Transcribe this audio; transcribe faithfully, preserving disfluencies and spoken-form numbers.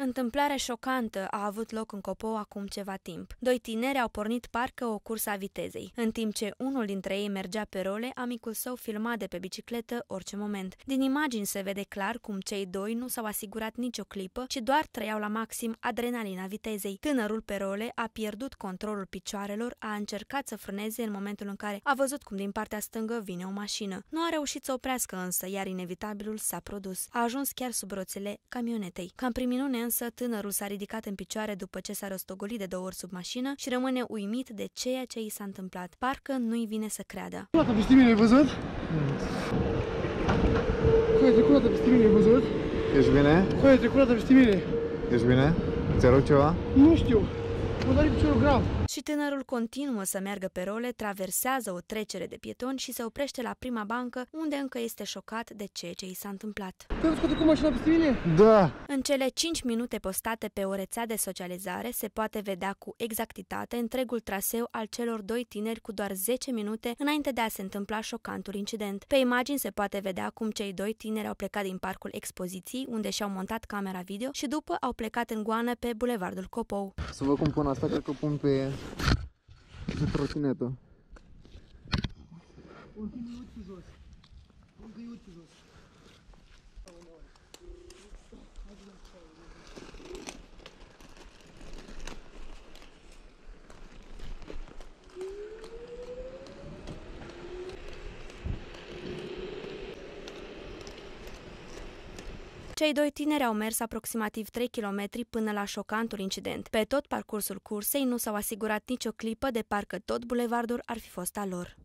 Întâmplare șocantă a avut loc în Copou acum ceva timp. Doi tineri au pornit parcă o cursă a vitezei. În timp ce unul dintre ei mergea pe role, amicul său filma de pe bicicletă orice moment. Din imagini se vede clar cum cei doi nu s-au asigurat nicio clipă, ci doar trăiau la maxim adrenalina vitezei. Tânărul pe role a pierdut controlul picioarelor, a încercat să frâneze în momentul în care a văzut cum din partea stângă vine o mașină. Nu a reușit să oprească însă, iar inevitabilul s-a produs. A ajuns chiar sub roțile camionetei. Cam prin minune însă, tânărul s-a ridicat în picioare după ce s-a rostogolit de două ori sub mașină și rămâne uimit de ceea ce i s-a întâmplat. Parcă nu-i vine să creadă. Trecut peste mine, ai văzut? Hai, trecut peste mine, ai văzut? Ești bine? Hai, trecut peste mine. Ești bine? Ți-a rău ceva? Nu știu. Mă doare piciorul grav. Și tânărul continuă să meargă pe role, traversează o trecere de pietoni și se oprește la prima bancă, unde încă este șocat de ceea ce i s-a întâmplat. Te-ai scoate cu mașina peste mine? Da! În cele cinci minute postate pe o rețea de socializare se poate vedea cu exactitate întregul traseu al celor doi tineri cu doar zece minute înainte de a se întâmpla șocantul incident. Pe imagini se poate vedea cum cei doi tineri au plecat din parcul expoziției, unde și-au montat camera video, și după au plecat în goană pe bulevardul Copou. Să văd cum pun asta, cred că pun pe, pe trotinetă. Cei doi tineri au mers aproximativ trei kilometri până la șocantul incident. Pe tot parcursul cursei nu s-au asigurat nicio clipă de parcă tot bulevardul ar fi fost al lor.